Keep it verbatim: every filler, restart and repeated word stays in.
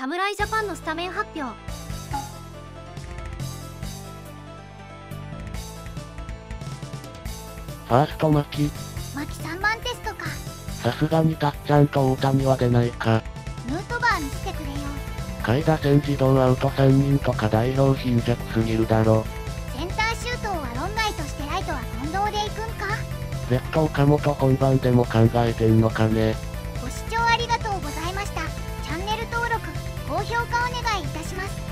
侍ジャパンのスタメン発表。 ファースト牧。 牧さんばんテストか。 さすがにたっちゃんと大谷は出ないか。 ヌートバー見せてくれよ。 下位打線自動アウトさんにんとか代表貧弱すぎるだろ。 センターシュートをアロンライトしてライトは近藤で行くんか。 Z 岡本本番でも考えてんのかね。 ご視聴ありがとうございました。チャンネル登録、高評価お願いいたします。